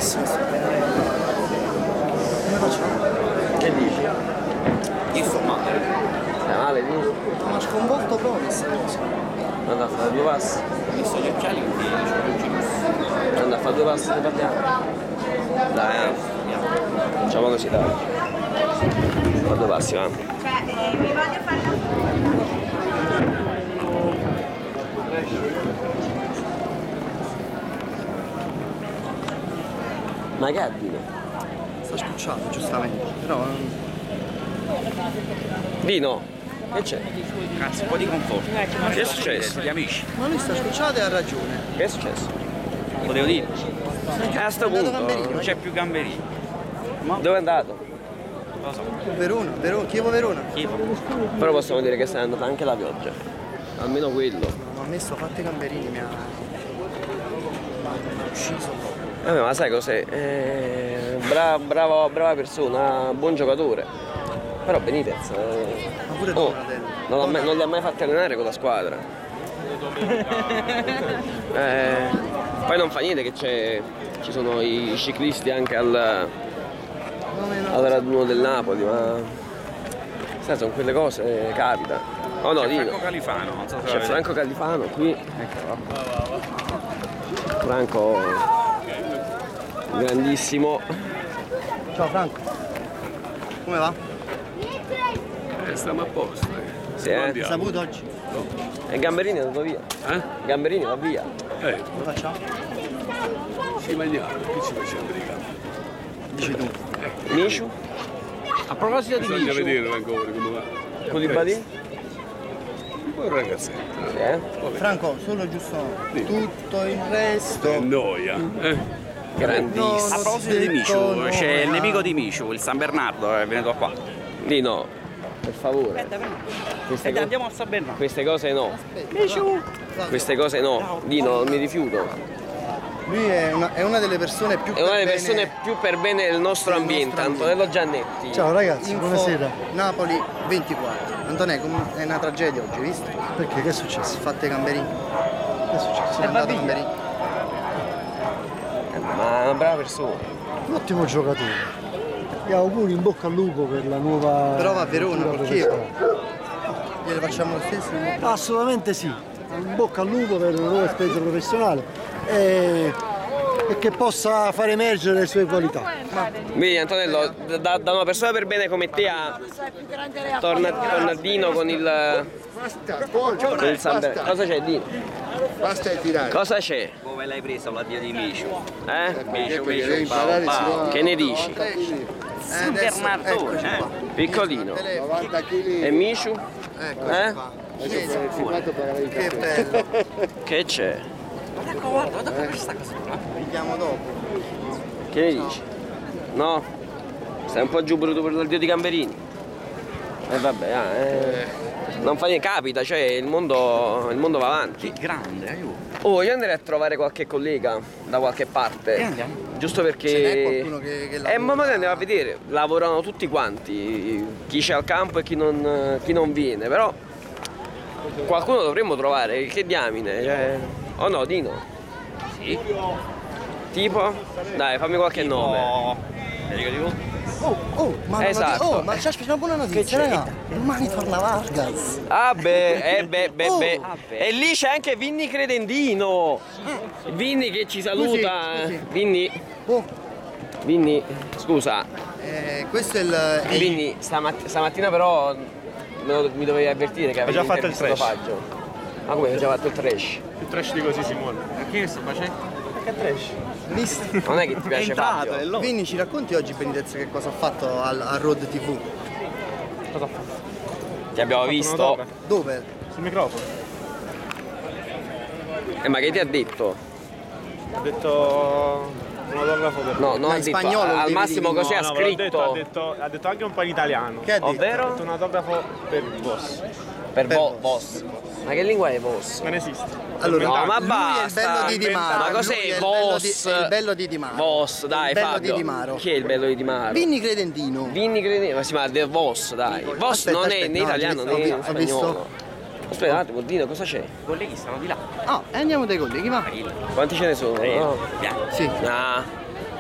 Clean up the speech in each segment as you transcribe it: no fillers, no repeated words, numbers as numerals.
malissimo sto bene. Come facciamo? Che dici? Io sto male. Stai male, dici? Ma sconvolto proprio questa cosa. Andà a fare due passi. Io sto gli occhiali perché c'ho Andà a fare due passi, ne parliamo. Dai, facciamo così, dai. Fa due passi, va. Vi voglio fare Ma che ha Dino? sta scucciando giustamente, però Dino, che c'è? Cazzo, un po' di conforto. Che è successo? Gli amici. ma lui sta scucciato e ha ragione. Che è successo? Lo devo dire. A sto È andato punto Gamberini, non c'è più Gamberini. Dove è andato? Lo so. Verona, Chievo-Verona. Schifo. Però possiamo dire che è andata anche la pioggia. Almeno quello. Ma ha messo fatte i Gamberini, mi ha ucciso proprio. Ma sai cos'è? Brava persona, buon giocatore. Però Benitez. Ma pure Oh, Donatello. non li ha mai fatti allenare con la squadra. Poi non fa niente che ci sono i ciclisti anche al raduno del Napoli, ma sai, sono quelle cose, capita. Oh no, C'è Dino. Franco Califano, non so se C'è Franco Califano qui. Eccolo. Franco grandissimo. Ciao Franco. Come va? Stiamo a posto. Sì, Hai saputo oggi? E Gamberini è andato via. Gamberini va via. Come facciamo? Ci mangiamo, che ci facciamo di campo? Dici tu. Misciu? A proposito di Bisogna Misciu, vedere ancora come va. Koulibaly? Un po' ragazzetto. Sì, Franco, solo giusto tutto il resto. È noia. grandissimo. A proposito di Micio, c'è il nemico di Micio, il San Bernardo, è venuto qua. Dino, per favore. Andiamo a San Bernardo. Queste cose no. Queste cose no. Dino, mi rifiuto. Lui è una delle persone più È una delle per persone bene. più per bene del nostro ambiente, Antonello Giannetti. Ciao ragazzi, Info buonasera. Napoli 24. Antonè, è una tragedia oggi, visto? Perché? Che è successo? Fatte Gamberini. Che è successo? È andato Gamberini. Ma è una brava persona. Un ottimo giocatore. Gli auguri, in bocca al lupo per la nuova. Però va a Verona, avventura col Chievo. professionale. Gliele facciamo lo stesso? Assolutamente sì. In bocca al lupo per una nuova esperienza professionale e che possa far emergere le sue qualità. Vedi Antonello, da una persona per bene come te a torna Dino con il San Bernardo. Cosa c'è Dino? Basta tirare. Cosa c'è? Dove l'hai preso l'addio di Micio? Eh? Micio, Che ne dici? San Bernardone, Piccolino. 90 kg. E Misciu? Ecco qua. Che bello. Che c'è? guarda questa cosa qua. Vediamo dopo. Che ne dici? No? Stai un po' giù pure tu per l'addio di Gamberini? E vabbè, non fa niente, capita, cioè il mondo va avanti. Che grande, aiuto. Oh, io andrei a trovare qualche collega da qualche parte. Andiamo. Giusto perché. Ce n'è qualcuno che lavora? Ma magari andiamo a vedere, lavorano tutti quanti, chi c'è al campo e chi non viene, però qualcuno dovremmo trovare, che diamine, cioè. Oh no, Dino? Sì. Tipo? Dai, fammi qualche nome. Federico Di Tu? Ma Esatto. oh, ma c'è una buona notizia, Che c'è? raga. Domani torna Vargas. Ah beh. Oh. E lì c'è anche Vinny Credendino. Vinny che ci saluta. Scusi. Vinny, Oh, scusa. questo è il... Vinny, stamattina però mi dovevi avvertire che avevi già fatto il intervistato trash. Faggio. Ma come hai già fatto il trash? Più trash di così Simone. Ma che sto facendo? Che trash? Mister. Non è che ti piace Fabio? è loro. Vini, ci racconti oggi Benitez che cosa ha fatto al Road TV? Cosa ha fatto? Ti abbiamo visto. Dove? Sul microfono. Ma che ti ha detto? Ha detto un autografo per No, non Ma ha in detto. spagnolo lo Al devi massimo dire, così ha No, ve l'ho detto, scritto. ha detto anche un po' in italiano. Che ha detto? Ha Ovvero? detto un autografo per il boss. Per Per Boss. Ma che lingua è Boss? Non esiste. Allora, No, ma lui basta. è il bello di Di Maro. Ma cos'è Lui è il Boss? bello di- è il bello di Di Maro. Boss, dai, il bello Fabio. di Di Maro. Chi è il bello di Di Maro? Vinny Credendino. Vinny Credendino, ma si chiama The Boss, dai. Boss Aspetta, non è aspetta, né no, italiano ho né visto- ho visto- spagnolo. Aspetta un attimo, Dino, cosa c'è? I colleghi stanno di là. Ah, e andiamo dai colleghi, va? Quanti ce ne sono? No. Via. Sì. Ah,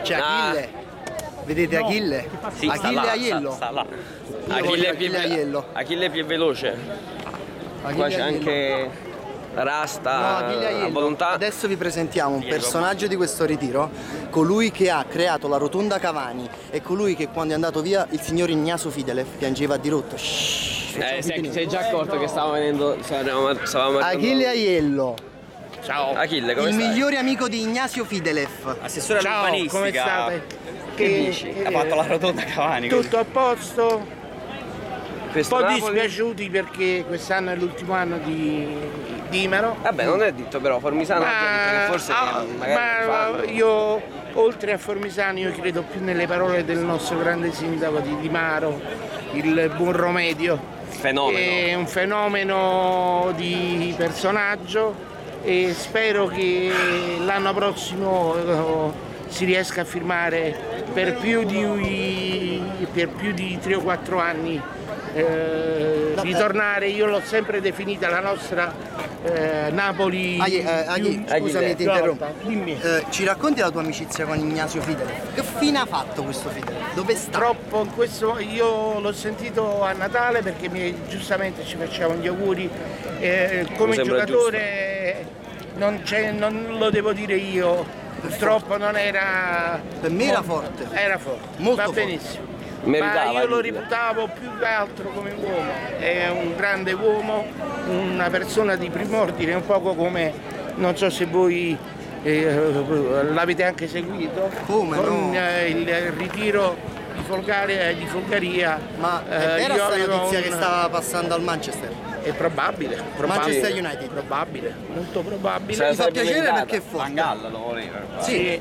C'è Achille. Vedete Achille? Sì, sta Achille là, Aiello. sta là. Achille Aiello. Achille è più veloce. Qua c'è anche Rasta No, Achille a Aiello. volontà. Adesso vi presentiamo un personaggio di questo ritiro, colui che ha creato la rotonda Cavani e colui che quando è andato via il signor Ignazio Fidelev piangeva a dirotto. Sei già accorto che stavamo venendo. Stavamo Achille Aiello, Ciao. Achille, come il stai? migliore amico di Ignazio Fidelev. Assessore Ciao, all'urbanistica. come state? Che dici? Ha fatto la rotonda Cavani. Tutto a posto? Un Questo po' Napoli? dispiaciuti perché quest'anno è l'ultimo anno di Imaro. Vabbè, non è detto però, Formisano ha già detto che forse magari non fanno. io oltre a Formisano io credo più nelle parole del nostro grande sindaco di Dimaro, il buon Romedio. Fenomeno. È un fenomeno di personaggio e spero che l'anno prossimo si riesca a firmare per più di 3 o 4 anni. Ritornare, io l'ho sempre definita la nostra Napoli. Scusami, ti interrompo. Dimmi. Ci racconti la tua amicizia con Ignazio Fidelev? Che fine ha fatto questo Fidelev? Dove sta? Troppo, io l'ho sentito a Natale perché giustamente ci facciamo gli auguri. Come sembra giocatore non lo devo dire io, purtroppo non era. Per me era forte. Era forte, Molto va forte. benissimo. Meritava, Ma io lo Achille. reputavo più che altro come uomo, è un grande uomo, una persona di primo ordine, un poco come, non so se voi l'avete anche seguito, Come con no? Il ritiro di Folgaria. Ma era io sta avevo notizia che stava passando al Manchester? È probabile, Manchester United. probabile, molto probabile. Mi fa sarebbe piacere meritata. perché è forte. Vangallo lo voleva. Sì.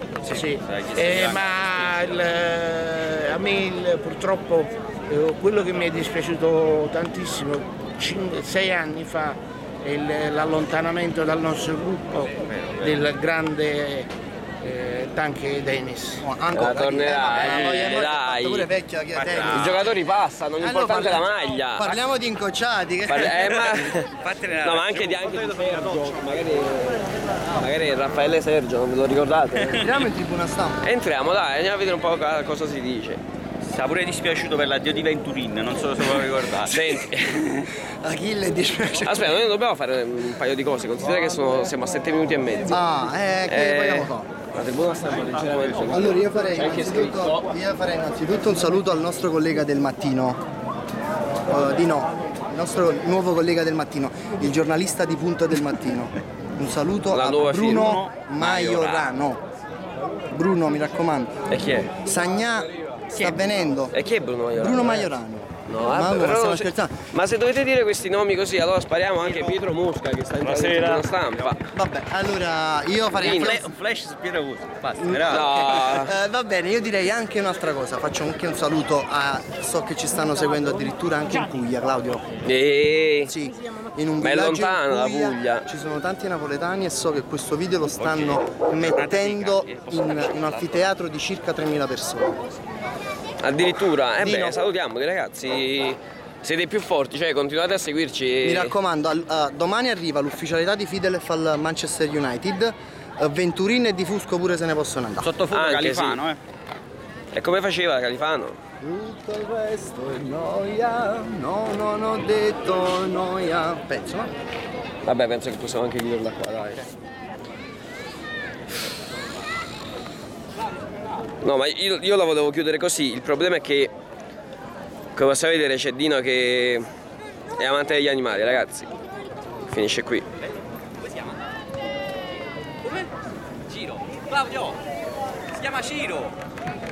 Ma a me purtroppo quello che mi è dispiaciuto tantissimo 6 anni fa è l'allontanamento dal nostro gruppo del grande Tanque Dennis. Ancora tornerà, dai. pure vecchia che è tennis. I giocatori passano, l'importante è la maglia. Parliamo di incocciati. Che... No, ma anche di Sergio, magari Raffaele Sergio, non ve lo ricordate? Entriamo in tribuna stampa. Entriamo, dai, andiamo a vedere un po' cosa si dice. Sta pure dispiaciuto per l'addio di Venturin, non so se ve lo ricordate. Senti, Achille è dispiaciuto. aspetta, noi dobbiamo fare un paio di cose, considera che siamo a 7 minuti e mezzo. Che vogliamo fare? La tribuna stampa leggermente. Allora io farei C'è anche scritto. innanzitutto un saluto al nostro collega del mattino, il nostro nuovo collega del mattino, il giornalista di punta del mattino. Un saluto La a nuova Bruno firma. Maiorano. Bruno, mi raccomando. E chi è? Sagnà sta venendo. E chi è Bruno Maiorano? Bruno Maiorano. No, Ma vabbè, come, però stiamo scherzando? ma se dovete dire questi nomi così, allora spariamo anche Pietro Mosca che sta entrando in tribuna stampa. Vabbè, allora io farei anche Un flash su Pietro Musa, basta. No, va bene, io direi anche un'altra cosa, faccio anche un saluto so che ci stanno seguendo addirittura anche in Puglia, Claudio. Sì, in un Ma è villaggio lontana la in Puglia. ci sono tanti napoletani e so che questo video lo stanno mettendo in un anfiteatro di circa 3.000 persone. addirittura. Dino. Salutiamoli ragazzi. Siete più forti, cioè continuate a seguirci. Mi raccomando, domani arriva l'ufficialità di Fidelev al Manchester United, Venturin e Di Fusco pure se ne possono andare. Sottofondo Anche Califano, E come faceva Califano? Tutto il resto è noia, no, non ho detto noia. Penso, no? Vabbè, penso che possiamo anche chiuderla qua, dai. No, ma io la volevo chiudere così. Il problema è che, come possiamo vedere, c'è Dino che è amante degli animali, ragazzi. Finisce qui. Ciro. Claudio, si chiama Ciro.